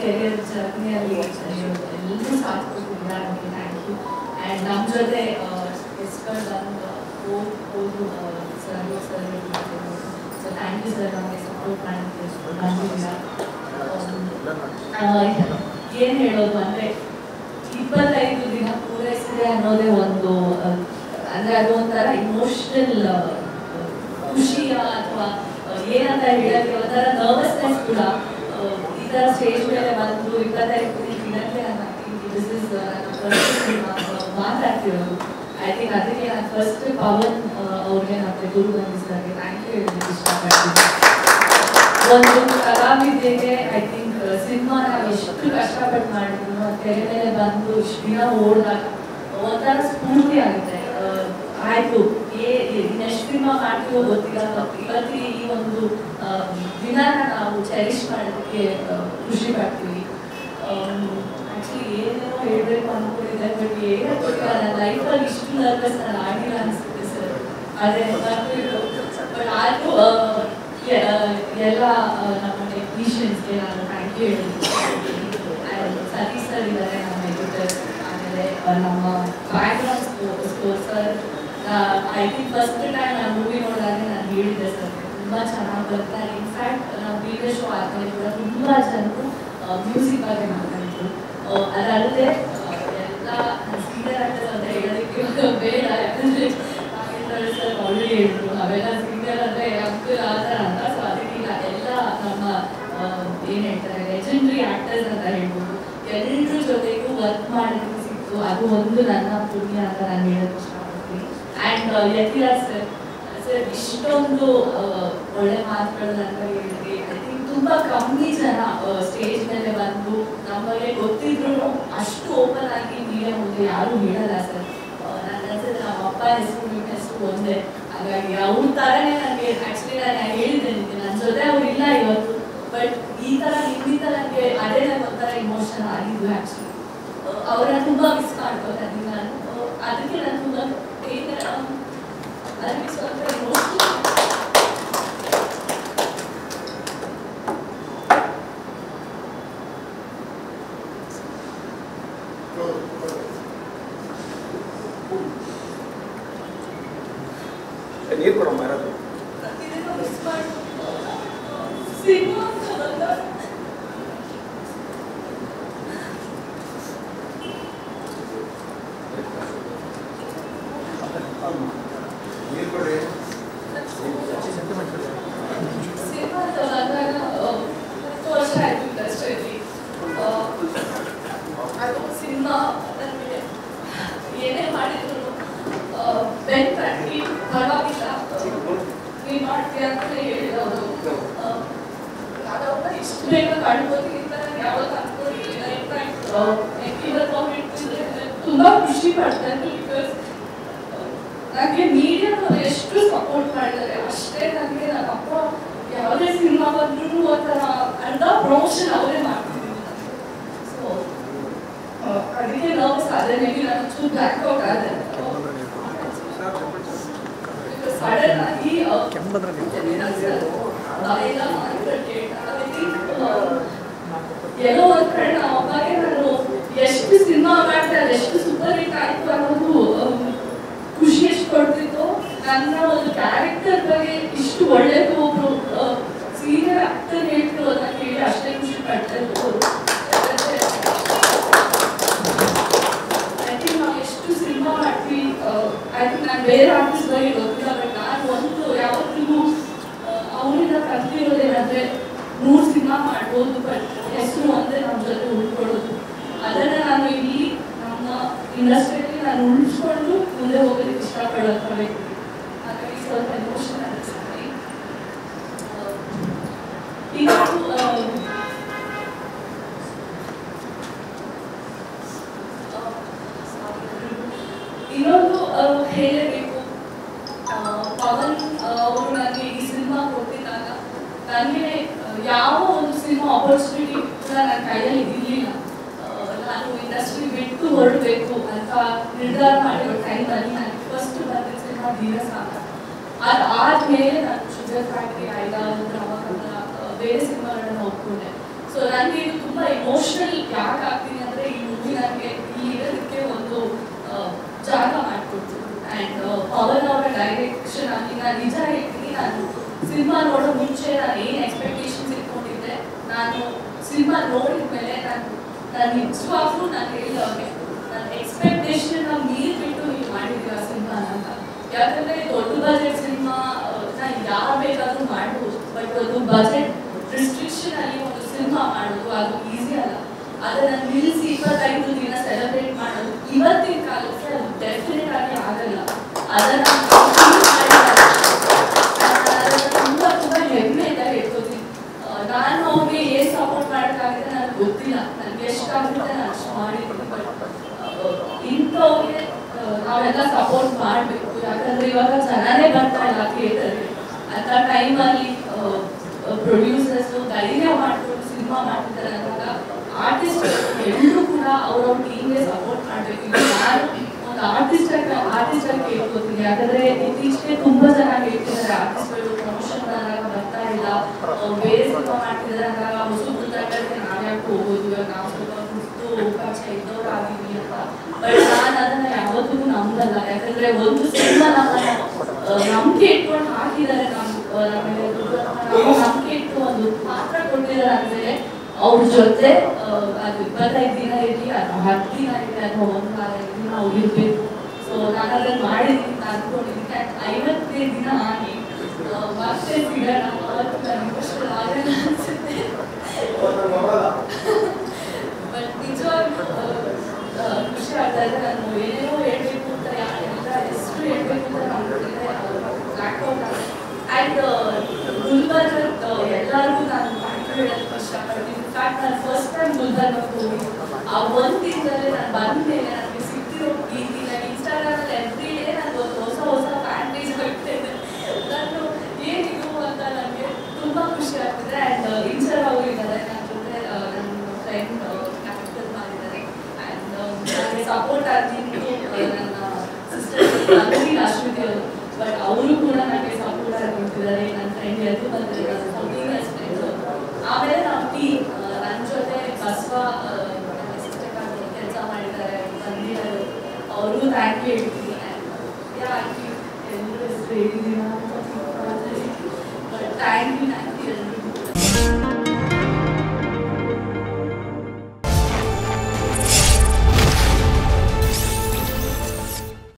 Career ಜರ್ನಿಯಲ್ಲಿ ಎಲ್ಲರೂ ಸಾಥ್ ಕೊಟ್ಟಿದ್ದೀರಾ, ನಮಗೆ ಥ್ಯಾಂಕ್ ಯು. ಆ್ಯಂಡ್ ನಮ್ಮ ಜೊತೆ ಎಸ್ಕರ್ ಬಂದು ಹೋದ್ರು sir so thank you sir, ನಮಗೆ ಸಪೋರ್ಟ್ ಮಾಡೋಕ್ಕೆ ಬಂದಿದ್ದೀರಾ. ಏನು ಹೇಳೋದು ಅಂದರೆ 25 ದಿನ ಪೂರೈಸಿದೆ ಅನ್ನೋದೇ ಒಂದು ಅಂದರೆ ಅದು ಒಂಥರ ಇಮೋಷನಲ್ ಖುಷಿಯ ಅಥವಾ ಏನಂತ ಹೇಳೋಕ್ಕೆ ಒಂಥರ ನರ್ವಸ್ನೆಸ್ ಕೂಡ. ಈ ಥರ ಸ್ಟೇಜ್ ಮೇಲೆ ಬಂದು 25 ದಿನಕ್ಕೆ ದಿಸ್ ಇಸ್ ಮಾತಾಡ್ತಿರೋದು. ಐ ಥಿಂಕ್ ಅದಕ್ಕೆ ನಾನು ಫಸ್ಟ್ ಪವನ್ ಅವ್ರಿಗೆ ಮತ್ತು ಗುರು ಬಂದಿಸ್ತಾರೆ ಥ್ಯಾಂಕ್ ಯು ಹೇಳೋದಕ್ಕೆ ಇಷ್ಟಪಡ್ತೀನಿ. ಒಂದು ಕಲಾವಿದೆಗೆ ಐ ಥಿಂಕ್ ಸಿನಿಮಾ ನಾವು ಎಷ್ಟು ಕಷ್ಟಪಟ್ಟು ಮಾಡಿದ್ರು ತೆರೆ ಮೇಲೆ ಬಂದು ಇಷ್ಟು ದಿನ ಓಡಿದಾಗ ಒಂಥರ ಸ್ಫೂರ್ತಿ ಆಗುತ್ತೆ. ಆಯಿತು ನೆಕ್ಸ್ಟ್ ಸಿನಿಮಾ ಮಾಡ್ತೀವೋ ಗೊತ್ತಿಲ್ಲ, ಇವತ್ತು ಈ ಒಂದು ದಿನಾನ ನಾವು ಚೆರಿಶ್ ಮಾಡೋದಕ್ಕೆ ಖುಷಿ ಪಡ್ತೀವಿ. ಆ್ಯಕ್ಚುಲಿ ಏನೇನೋ ಹೇಳಬೇಕು ಅಂದ್ಕೊಂಡಿದ್ದೆ, ಬಟ್ ಏನೋ ಗೊತ್ತಿಲ್ಲ, ನನ್ನ ಲೈಫಲ್ಲಿ ಇಷ್ಟು ನರ್ವಸ್ ನಾನು ಆಗಿಲ್ಲ ಅನಿಸುತ್ತೆ ಸರ್. ಅದೇ ಬಟ್ ಆದರೂ ಎಲ್ಲ ನಮ್ಮ ಟೆಕ್ನಿಷಿಯನ್ಸ್ಗೆ ನಾನು ಥ್ಯಾಂಕ್ ಯು ಹೇಳ್ತೀನಿ. ಸತೀಶ್ ಸರ್ ಇದ್ದಾರೆ, ನಮ್ಮ ಎಡಿಟರ್, ಆಮೇಲೆ ನಮ್ಮ background score sir. I think first time ನಾನು ಮೂವಿ ನೋಡಿದಾಗ ನಾನು ಹೇಳಿದ್ದೆ ಸರ್ ತುಂಬ ಚೆನ್ನಾಗಿ ಬರ್ತಾರೆ. ಇನ್ಫ್ಯಾಕ್ಟ್ ನಾವು ವಿಡಿಯೋ ಶೋ ಆದಮೇಲೆ ಕೂಡ ತುಂಬ ಜನರು ಮ್ಯೂಸಿಕ್ ಬಗ್ಗೆ ಮಾತಾಡಿದ್ರು. ಅದಲ್ಲದೆ ಎಲ್ಲ ಸೀನಿಯರ್ ಆಕ್ಟರ್ಸ್ ಅಂತ ಹೇಳೋದಕ್ಕೆ ಬೇಡ, ಯಾಕಂದರೆ ಸರ್ ಆಲ್ರೆಡಿ ಹೇಳಿದ್ರು ನಾವೆಲ್ಲ ಸೀನಿಯರ್ ಅಂದರೆ ಅಂಕಲ್ ಆ ಥರ ಅಂತ. ಸೊ ಅದಕ್ಕಿಲ್ಲ, ಎಲ್ಲ ನಮ್ಮ ಏನು ಹೇಳ್ತಾರೆ ಲೆಜೆಂಡ್ರಿ ಆ್ಯಕ್ಟರ್ಸ್ ಅಂತ ಹೇಳ್ಬೋದು. ಎಲ್ಲರ ಜೊತೆಗೂ ವರ್ಕ್ ಮಾಡೋದಕ್ಕೆ ಸಿಕ್ತು, ಅದು ಒಂದು ನನ್ನ ಪುಣ್ಯ ಅಂತ ನಾನು ಹೇಳೋಕ್ಕೆ ಇಷ್ಟಪಡ್ತೀನಿ. ಆ್ಯಂಡ್ ಯತಿರಾಜ್ ಸರ್ ಇಷ್ಟೊಂದು ಒಳ್ಳೆ ಮಾತುಗಳು ಅಂತ ಹೇಳಿದ್ರಿ. ಐ ಥಿಂಕ್ ತುಂಬ ಕಮ್ಮಿ ಜನ ಸ್ಟೇಜ್ ಮೇಲೆ ಬಂದು ನಮಗೆ ಗೊತ್ತಿದ್ರು ಅಷ್ಟು ಓಪನ್ ಆಗಿ ಮೀಡಿಯಾ ಮುಂದೆ ಯಾರೂ ಹೇಳಲ್ಲ ಸರ್. ನನ್ನ ಅನ್ಸುತ್ತೆ ನಮ್ಮ ಅಪ್ಪ ಹೆಸರು ನಿಮ್ಮ ಹೆಸರು ಒಂದೇ, ಹಾಗಾಗಿ ಅವ್ರ ಥರನೇ ನನಗೆ ಆ್ಯಕ್ಚುಲಿ ನಾನು ಹೇಳಿದ್ದೆ ನಿಮಗೆ ನನ್ನ ಜೊತೆ ಅವ್ರು ಇಲ್ಲ ಇವತ್ತು, ಬಟ್ ಈ ಥರ ನಿಮ್ಮಿಂದ ನನಗೆ ಅದೇ ನನಗೆ ಒಂಥರ ಇಮೋಷನ್ ಆಗಿದ್ದು. ಆ್ಯಕ್ಚುಲಿ ಅವರನ್ನ ತುಂಬ ಮಿಸ್ ಮಾಡ್ಕೋತೀನಿ ನಾನು. ಅದಕ್ಕೆ ನಾನು ತುಂಬ ಅದಕ್ಕೆ ಸ್ವಲ್ಪ ಇಮೋಷನ್. ನೀರು ಕೊಡಮ್ಮ ಯಾರಾದ್ರು ನೀರು ಕೊಡಿ. ಸಿನಿಮಾ ಬಂದಾಗ 10 ವರ್ಷ ಆಯಿತು ಇಂಡಸ್ಟ್ರಿಯಲ್ಲಿ. ಅದು ಸಿನಿಮಾ ನನಗೆ ಏನೇ ಮಾಡಿದ್ರು ಬೆನ್ ತಟ್ಟಿ ಪರವಾಗಿಲ್ಲ ನೀನು ಮಾಡ್ತೀಯ ಅಂತಲೇ ಹೇಳಿದವರು. ಅದೊಬ್ಬ ಇಷ್ಟು ಬೇಗ ಕಾಣ್ಬೋದಿಲ್ಲ ನಾನು ಯಾವತ್ತು ಅನ್ಕೊಂಡಿರಲಿಲ್ಲ. ಇನ್ಫ್ಯಾಕ್ಟ್ ಇವತ್ತು ಕಾಮೆಂಟ್ ತುಂಬ ಖುಷಿ ಪಡ್ತಾರೆ. ಬಿಕಾಸ್ ನನಗೆ ಮೀಡಿಯಾದವ್ರು ಎಷ್ಟು ಸಪೋರ್ಟ್ ಮಾಡಿದ್ದಾರೆ ಅಷ್ಟೇ ನನಗೆ ನನ್ನ ಅಪ್ಪ ಯಾವುದೇ ಸಿನಿಮಾ ಬಂದ್ರೂ ಒಂಥರ ಅರ್ಧ ಪ್ರಮೋಷನ್ ಅವರೇ ಮಾಡ್ತಿದ್ದೀನಿ. ಸೊ ಅದಕ್ಕೆ ನರ್ವಸ್ ಆದರೆ ಮೇಬಿ ನಾನು ಚೂರು ಬ್ಲ್ಯಾಕ್ಔಟ್ ಆದೆ. ಸಡನ್ ಆಗಿ ಎಲ್ಲೋ ಒಂದು ಕಡೆ ನಮ್ಮ ಅಪ್ಪಗೆ ನಾನು ಎಷ್ಟು ಸಿನಿಮಾ ಮಾಡ್ತಾ ಎಷ್ಟು ಸೂಪರ್ ಹಿಟ್ ಆಯಿತು ಅನ್ನೋದು ಖುಷಿ ಎಷ್ಟು ಕೊಡ್ತಿತ್ತು. ನನ್ನ ಒಂದು ಕ್ಯಾರೆಕ್ಟರ್ ಬಗ್ಗೆ ಇಷ್ಟು ಒಳ್ಳೆಯದು ಒಬ್ರು ಸೀನಿಯರ್ ಆಕ್ಟರ್ ಹೇಳ್ತಿರೋ ಅಂತ ಕೇಳಿ ಅಷ್ಟೇ ಖುಷಿ ಪಡ್ತಾ ಇತ್ತು. ಐ ಥಿಂಕ್ ನಾವು ಎಷ್ಟು ಸಿನಿಮಾ ಮಾಡ್ತೀವಿ, ಐ ಥಿಂಕ್ ನಾನು ಬೇರೆ ಆರ್ಟಿಸ್ಟ್ ಬಗ್ಗೆ ಗೊತ್ತಿಲ್ಲ, ಬಟ್ ನಾನು ಒಂದು ಯಾವತ್ತಿಗೂ ಅವರಿಂದ ಕಲ್ತಿರೋದೇನಂದರೆ 100 ಸಿನಿಮಾ ಮಾಡ್ಬೋದು, ಬಟ್ ಹೆಸರು ಒಂದೇ ನಮ್ಮ ಜೊತೆ ಉಳ್ಕೊಳ್ಳೋದು. ಅದನ್ನು ನಾನು ಇಲ್ಲಿ ನಮ್ಮ ಇಂಡಸ್ಟ್ರಿಯಲ್ಲಿ ನಾನು ಉಳಿಸ್ಕೊಂಡು ಮುಂದೆ ಹೋಗೋದಕ್ಕೆ ಇಷ್ಟಪಡೋಂಥ ವ್ಯಕ್ತಿ. ಹಾಗಾಗಿ ಸ್ವಲ್ಪ ಎಮೋಷನ್ ಅನಿಸುತ್ತೆ. ಇನ್ನೊಂದು ಹೇಳಬೇಕು, ಪವನ್ ಅವರು ನನಗೆ ಈ ಸಿನಿಮಾ ಕೊಟ್ಟಿದ್ದಾಗ ನನಗೆ ಯಾವ ಒಂದು ಸಿನಿಮಾ ಆಪರ್ಚುನಿಟಿ ಕೂಡ ನನ್ನ ಕೈಯಲ್ಲಿ ಇರಲಿಲ್ಲ. ನಾನು ಇಂಡಸ್ಟ್ರಿ ಬಿಟ್ಟು ಹೊರಡಬೇಕು ಅಂತ ನಿರ್ಧಾರ ಮಾಡಿರೋ ಟೈಮಲ್ಲಿ ನನಗೆ ಫಸ್ಟ್ ಬಂದಿದ್ದ ಸಿನಿಮಾ ಧೀರಸಾಗರ. ಅದಾದಮೇಲೆ ನಾನು ಶುಗರ್ ಫ್ಯಾಕ್ಟ್ರಿ, ಐದಾರು, ನವಕಮಲ ಬೇರೆ ಸಿನಿಮಾಗಳನ್ನ ಒಪ್ಕೊಂಡೆ. ಸೊ ನನಗೆ ಇದು ತುಂಬ ಎಮೋಷನಲ್ ಯಾಕೆ ಆಗ್ತೀನಿ ಅಂದರೆ ಈ ಮೂವಿ ನನಗೆ ಇಲ್ಲಿ ಇರೋದಕ್ಕೆ ಒಂದು ಜಾಗ ಮಾಡಿಕೊಡ್ತು. ಆ್ಯಂಡ್ ಪವನ್ ಅವರ ಡೈರೆಕ್ಷನ್ ಆಗಿ ನಾನು ನಿಜ ಹೇಳ್ತೀನಿ, ನಾನು ಸಿನಿಮಾ ನೋಡೋ ಮುಂಚೆ ನಾನು ಏನು ಎಕ್ಸ್ಪೆಕ್ಟೇಷನ್ಸ್ ಇಟ್ಕೊಂಡಿದ್ದೆ, ನಾನು ಸಿನಿಮಾ ನೋಡಿದ ಮೇಲೆ ನಾನು ನಿಜವಾಗ್ಲೂ ನಾನು ಹೇಳಿದವ್ರಿಗೆ ನನ್ನ ಎಕ್ಸ್ಪೆಕ್ಟೇಷನ್ ಮೀರಿಬಿಟ್ಟು ನೀವು ಮಾಡಿದ್ದೀರ ಸಿನಿಮಾ ಅಂತ. ಯಾಕಂದರೆ ದೊಡ್ಡ ಬಜೆಟ್ ಸಿನಿಮಾ ನಾನು ಯಾರು ಬೇಕಾದರೂ ಮಾಡ್ಬೋದು, ಬಟ್ ಒಂದು ಬಜೆಟ್ ರಿಸ್ಟ್ರಿಕ್ಷನ್ ಅಲ್ಲಿ ಒಂದು ಸಿನಿಮಾ ಮಾಡೋದು ಅದು ಈಸಿ ಅಲ್ಲ. ಅದನ್ನು ನಿಲ್ಲಿಸಿ 25 ದಿನ ಸೆಲೆಬ್ರೇಟ್ ಮಾಡೋದು ಇವತ್ತಿನ ಕಾಲಕ್ಕೆ ಅದು ಡೆಫಿನೆಟ್ ಆಗಿ ಆಗಲ್ಲ. ಅದನ್ನು ತುಂಬ ತುಂಬ ಹೆಮ್ಮೆಯಿಂದ ಹೇಳ್ಕೊತೀನಿ. ನಾನು ಅವ್ರಿಗೆ ಏನು ಸಪೋರ್ಟ್ ಮಾಡೋಕ್ಕಾಗಿದೆ ನನಗೆ ಗೊತ್ತಿಲ್ಲ, ನನಗೆ ಎಷ್ಟಾಗುತ್ತೆ ನಾನು ಅಷ್ಟು ಮಾಡಿದ್ದೀನಿ. ಬಟ್ ಇಂಥವ್ರಿಗೆ ನಾವೆಲ್ಲ ಸಪೋರ್ಟ್ ಮಾಡಬೇಕು. ಯಾಕಂದರೆ ಇವಾಗ ಜನನೇ ಬರ್ತಾ ಇಲ್ಲ ಥಿಯೇಟರ್ಗೆ. ಅಂಥ ಟೈಮಲ್ಲಿ ಪ್ರೊಡ್ಯೂಸರ್ಸು ಧೈರ್ಯ ಮಾಡಿಕೊಂಡು ಸಿನಿಮಾ ಮಾಡ್ತಿದ್ದಾರೆ ಅಂದಾಗ ಆರ್ಟಿಸ್ಟ್ ಎಲ್ಲರೂ ಕೂಡ ಅವ್ರವ್ರ ಟೀಮ್ಗೆ ಸಪೋರ್ಟ್ ಮಾಡಬೇಕು. ನಾನು ಒಂದು ಆರ್ಟಿಸ್ಟ್ ಆಗಿ ಕೇಳ್ಕೊತೀನಿ. ಯಾಕಂದರೆ ಇತ್ತೀಚೆಗೆ ತುಂಬ ಜನ ಹೇಳ್ತಿದ್ದಾರೆ ಆರ್ಟಿಸ್ಟ್ಗಳು ಪ್ರಮೋಷನ್ ಅಂದಾಗ ಬರ್ತಾ ಇಲ್ಲ, ಬೇರೆ ಸಿನಿಮಾ ಮಾಡ್ತಿದ್ದಾರೆ ಅಂದಾಗ ಹೊಸಬ್ರು ತಂಡಕ್ಕೆ ನಾವ್ಯಾಕೆ ಹೋಗೋದು, ಇವಾಗ ನಾವು ಸ್ವಲ್ಪ ಕುಸ್ತು ಪರಿಚಯ ಇದ್ದವ್ರು ಆಗಿದ್ವಿ ಅಂತ. ಬಟ್ ನಾನು ಅದನ್ನು ಯಾವತ್ತೂ ನಂಬಲ್ಲ. ಯಾಕಂದರೆ ಒಂದು ಸಿನಿಮಾ ನಂಬಿಕೆ ಇಟ್ಕೊಂಡು ಹಾಕಿದ್ದಾರೆ, ನಂಬಿಕೆ ಇಟ್ಟು ಒಂದು ಪಾತ್ರ ಕೊಟ್ಟಿದ್ದಾರೆ ಅಂದರೆ ಅವ್ರ ಜೊತೆ ಅದು 25 ದಿನ ಇರಲಿ ಅಥವಾ 10 ದಿನ ಇರಲಿ ಅಥವಾ 1 ವಾರ ಇರಲಿ ನಾವು ಇರಬೇಕು. ಸೊ ನಾನು ಅದನ್ನು ಮಾಡಿದ್ದೀನಿ ಅಂತ ಅಂದ್ಕೊಂಡಿದ್ದೀನಿ. 55 ದಿನ ಆಗಿ ಮತ್ತೆ ಸಿಗೋಣ, ಅವತ್ತು ನನಗೆ ಅಷ್ಟು ಆಗಲ್ಲ ಅನಿಸುತ್ತೆ. ಬಟ್ ನಿಜವಾಗ್ಲೂ ಖುಷಿ ಆಗ್ತಾ ಇದೆ. ನಾನು ಏನೇನೋ ಹೇಳ್ಬೇಕು ಅಂತ ಎಷ್ಟು ಹೇಳ್ಬೇಕು ಅಂತ ನಮ್ಗೆ ಲ್ಯಾಪ್ಟಾಪ್ ಆಗಿದೆ. ಆ್ಯಂಡ್ ಗುಲ್ಬರ್ಗ ಎಲ್ಲರಿಗೂ ನಾನು ಹೇಳೋದಕ್ಕೆ ಇಷ್ಟಪಡ್ತೀನಿ. ಇನ್ಫ್ಯಾಕ್ಟ್ ನಾನು ಫಸ್ಟ್ ಟೈಮ್ ಗುಲ್ಬರ್ಗಕ್ಕೆ ಹೋಗಿ ಆ ಒಂದು ದಿನದಲ್ಲೇ ನಾನು ಬಂದ ಮೇಲೆ ನನಗೆ ಸಿಕ್ತಿರೋ ಪ್ರೀತಿ, ನಾನು ಇನ್ಸ್ಟಾಗ್ರಾಮಲ್ಲಿ ಎವ್ರಿ ಡೇ ನಾನು ಒಂದು ಹೊಸ ಫ್ಯಾನ್ ಪೇಜ್ ಹೋಗ್ತೇನೆ. ನಾನು ಏನಿದು ಅಂತ ನನಗೆ ತುಂಬ ಖುಷಿ ಆಗ್ತಿದೆ. ಆ್ಯಂಡ್ ಇನ್ಸ್ಟಾರ್ ಅವರು ಇದ್ದಾರೆ ನನ್ನ ಜೊತೆ, ನನ್ನ ಫ್ರೆಂಡ್ ಕ್ಯಾಪ್ಟನ್ ಮಾಡಿದ್ದಾರೆ. ಆ್ಯಂಡ್ ನನಗೆ ಸಪೋರ್ಟ್ ಆಗ್ತಿದ್ದು ನನ್ನ ಸಿಸ್ಟರ್ ಅಶ್ವಿತಿ ಅವರು. ಬಟ್ ಅವರು ಕೂಡ ನನಗೆ ಸಪೋರ್ಟ್ ಆಗಿ ನಿಂತಿದ್ದಾರೆ. ನನ್ನ ಫ್ರೆಂಡ್ ಎದ್ದು ಬಂದಿದ್ದಾರೆ, ಸೌತಿಂಗ್ ಫ್ರೆಂಡ್ಸ್. ಆಮೇಲೆ ನಾವು ಟೀಮ್ ನನ್ನ ಜೊತೆ ಬಸವ ಕೆಲಸ ಮಾಡಿದ್ದಾರೆ, ಬಂದಿದ್ದಾರೆ, ಅವರು ಥ್ಯಾಂಕ್ ಯು ಹೇಳ್ತೀನಿ. ಎಲ್ಲರೂ ಹೆಸರು ಹೇಳಿದ್ದೀನ ಬಟ್ ಥ್ಯಾಂಕ್ ಯು ಎಲ್ಲರೂ.